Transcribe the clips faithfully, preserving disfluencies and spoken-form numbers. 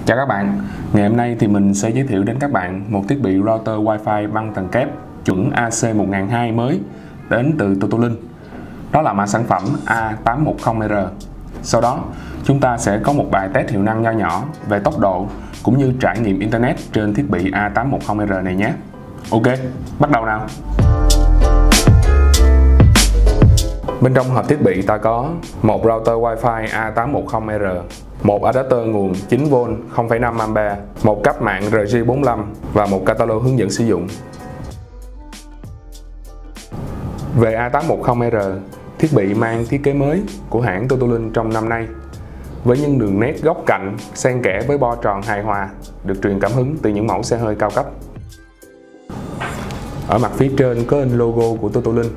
Chào các bạn, ngày hôm nay thì mình sẽ giới thiệu đến các bạn một thiết bị router Wi-Fi băng tầng kép chuẩn A C một nghìn hai trăm mới đến từ Totolink. Đó là mã sản phẩm A tám một không R. Sau đó, chúng ta sẽ có một bài test hiệu năng nho nhỏ về tốc độ cũng như trải nghiệm Internet trên thiết bị A tám một không R này nhé. Ok, bắt đầu nào! Bên trong hộp thiết bị ta có một router Wi-Fi A tám một không R, một adapter nguồn chín vôn không phẩy năm ampe, một cáp mạng R J bốn lăm và một catalog hướng dẫn sử dụng. Về A tám một không R, thiết bị mang thiết kế mới của hãng Totolink trong năm nay, với những đường nét góc cạnh xen kẽ với bo tròn hài hòa, được truyền cảm hứng từ những mẫu xe hơi cao cấp. Ở mặt phía trên có in logo của Totolink.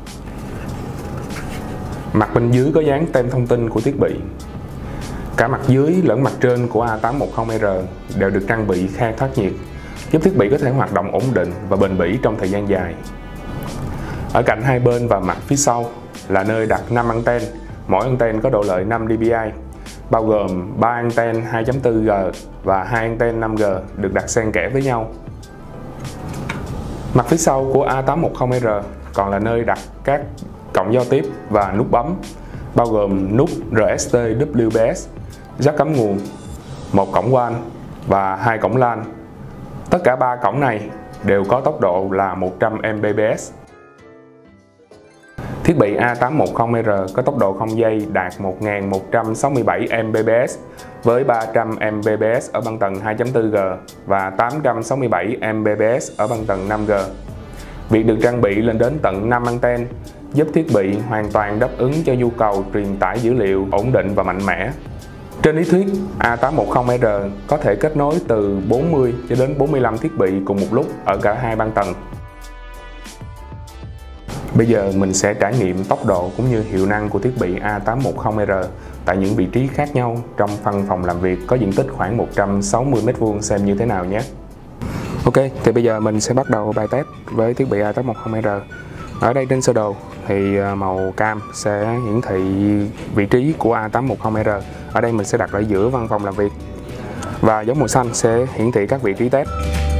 Mặt bên dưới có dán tem thông tin của thiết bị. Cả mặt dưới lẫn mặt trên của A tám một không R đều được trang bị khe thoát nhiệt, giúp thiết bị có thể hoạt động ổn định và bền bỉ trong thời gian dài. Ở cạnh hai bên và mặt phía sau là nơi đặt năm anten, mỗi anten có độ lợi năm D P I, bao gồm ba anten hai chấm bốn G và hai anten năm G được đặt xen kẽ với nhau. Mặt phía sau của A tám một không R còn là nơi đặt các cổng giao tiếp và nút bấm, bao gồm nút R S T W B S, jack cắm nguồn, một cổng W A N và hai cổng LAN. Tất cả ba cổng này đều có tốc độ là một trăm megabits per second. Thiết bị A tám một không R có tốc độ không dây đạt một nghìn một trăm sáu mươi bảy megabits per second với ba trăm megabits per second ở băng tầng hai chấm bốn G và tám trăm sáu mươi bảy megabits per second ở băng tầng năm G. Việc được trang bị lên đến tận năm anten giúp thiết bị hoàn toàn đáp ứng cho nhu cầu truyền tải dữ liệu ổn định và mạnh mẽ. Trên lý thuyết, A tám một không R có thể kết nối từ bốn mươi cho đến bốn mươi lăm thiết bị cùng một lúc ở cả hai băng tầng. Bây giờ mình sẽ trải nghiệm tốc độ cũng như hiệu năng của thiết bị A tám một không R tại những vị trí khác nhau trong văn phòng làm việc có diện tích khoảng một trăm sáu mươi mét vuông xem như thế nào nhé. Ok, thì bây giờ mình sẽ bắt đầu bài test với thiết bị A tám một không R. Ở đây trên sơ đồ thì màu cam sẽ hiển thị vị trí của A tám một không R. Ở đây mình sẽ đặt ở giữa văn phòng làm việc. Và dấu màu xanh sẽ hiển thị các vị trí test.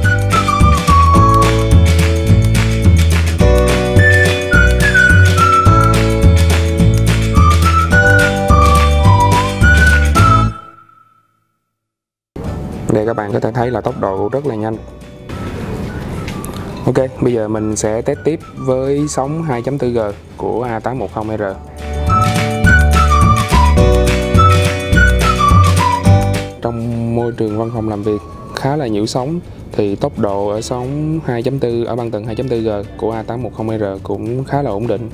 Đây các bạn có thể thấy là tốc độ rất là nhanh. Ok, bây giờ mình sẽ test tiếp với sóng hai chấm bốn G của A tám một không R. Trong môi trường văn phòng làm việc khá là nhiễu sóng thì tốc độ ở sóng hai chấm bốn ở băng tầng hai chấm bốn G của A tám một không R cũng khá là ổn định.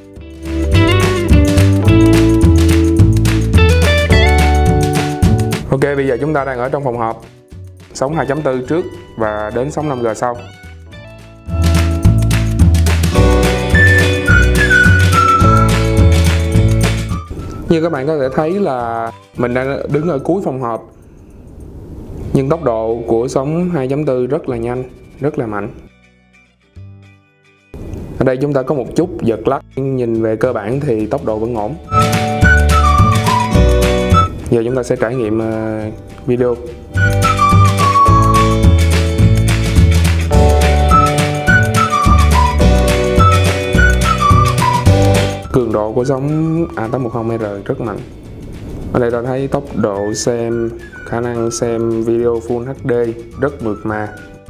Ok, bây giờ chúng ta đang ở trong phòng họp. Sóng hai chấm bốn trước và đến sóng năm G sau. Như các bạn có thể thấy là mình đang đứng ở cuối phòng họp, nhưng tốc độ của sóng hai chấm bốn rất là nhanh, rất là mạnh. Ở đây chúng ta có một chút giật lắc, nhưng nhìn về cơ bản thì tốc độ vẫn ổn. Giờ chúng ta sẽ trải nghiệm video. Cường độ của sóng A tám một không R rất mạnh. Ở đây ta thấy tốc độ xem, khả năng xem video Full H D rất mượt mà.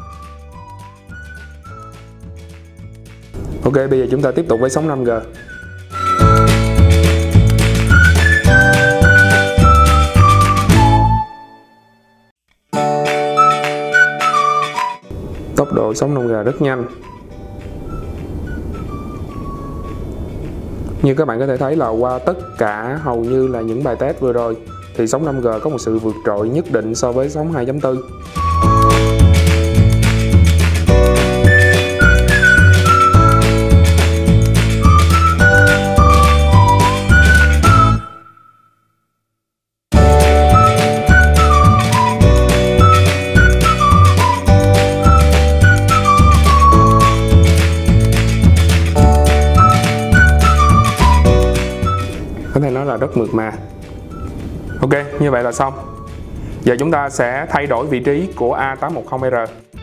Ok, bây giờ chúng ta tiếp tục với sóng năm G. Tốc độ sóng năm G rất nhanh. Như các bạn có thể thấy là qua tất cả hầu như là những bài test vừa rồi thì sóng năm G có một sự vượt trội nhất định so với sóng hai chấm bốn. Có thể nói là rất mượt mà. Ok, như vậy là xong. Giờ chúng ta sẽ thay đổi vị trí của A tám một không R.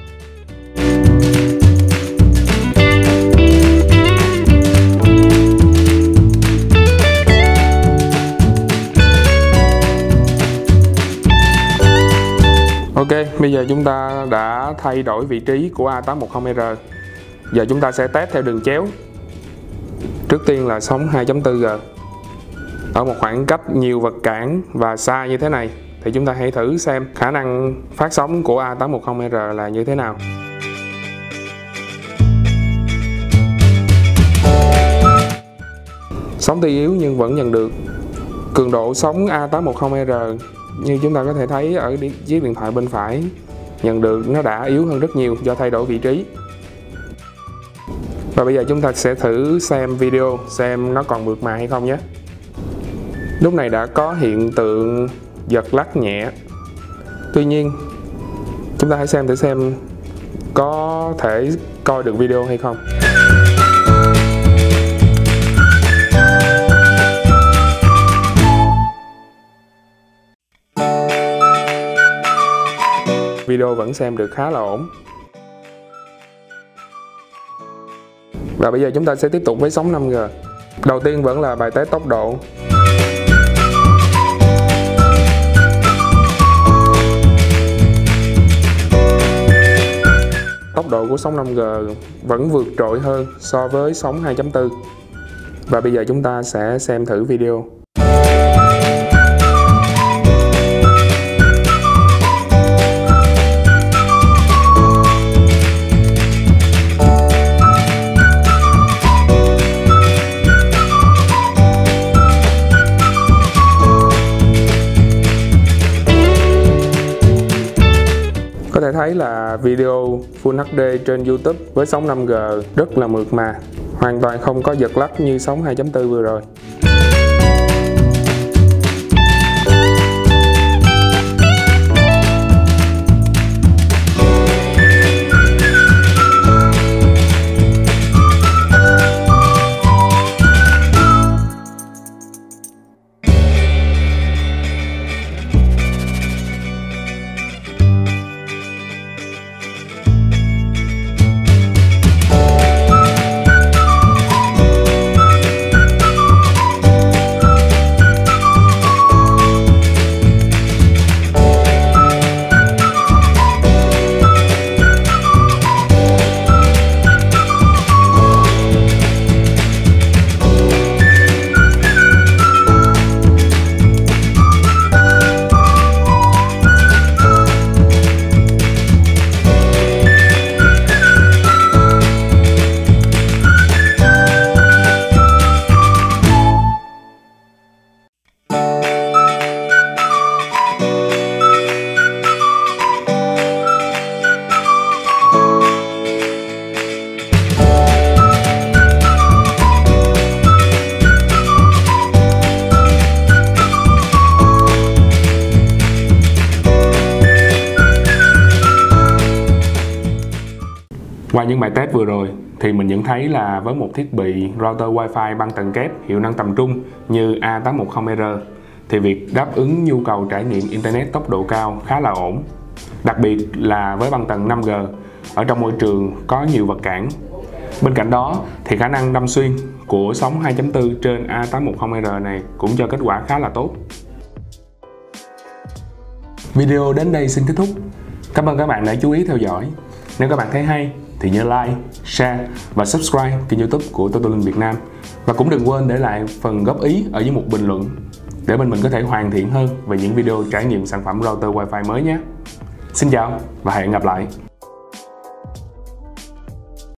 Ok, bây giờ chúng ta đã thay đổi vị trí của A tám một không R. Giờ chúng ta sẽ test theo đường chéo. Trước tiên là sóng hai chấm bốn G. Ở một khoảng cách nhiều vật cản và xa như thế này thì chúng ta hãy thử xem khả năng phát sóng của A tám một không R là như thế nào. Sóng tuy yếu nhưng vẫn nhận được. Cường độ sóng A tám một không R như chúng ta có thể thấy ở chiếc điện thoại bên phải nhận được nó đã yếu hơn rất nhiều do thay đổi vị trí. Và bây giờ chúng ta sẽ thử xem video xem nó còn mượt mà hay không nhé. Lúc này đã có hiện tượng giật lắc nhẹ. Tuy nhiên chúng ta hãy xem thử xem có thể coi được video hay không. Video vẫn xem được khá là ổn. Và bây giờ chúng ta sẽ tiếp tục với sóng năm G. Đầu tiên vẫn là bài test tốc độ. Tốc độ của sóng năm G vẫn vượt trội hơn so với sóng hai chấm bốn. Và bây giờ chúng ta sẽ xem thử video. Có thể thấy là video Full hát đê trên YouTube với sóng năm G rất là mượt mà, hoàn toàn không có giật lắc như sóng hai chấm bốn vừa rồi. Qua những bài test vừa rồi thì mình nhận thấy là với một thiết bị router Wi-Fi băng tần kép hiệu năng tầm trung như A tám một không R thì việc đáp ứng nhu cầu trải nghiệm Internet tốc độ cao khá là ổn. Đặc biệt là với băng tần năm G ở trong môi trường có nhiều vật cản. Bên cạnh đó thì khả năng đâm xuyên của sóng hai chấm bốn trên A tám một không R này cũng cho kết quả khá là tốt. Video đến đây xin kết thúc. Cảm ơn các bạn đã chú ý theo dõi. Nếu các bạn thấy hay thì nhớ like, share và subscribe kênh YouTube của Totolink Việt Nam. Và cũng đừng quên để lại phần góp ý ở dưới mục bình luận để bên mình có thể hoàn thiện hơn về những video trải nghiệm sản phẩm router Wi-Fi mới nhé. Xin chào và hẹn gặp lại.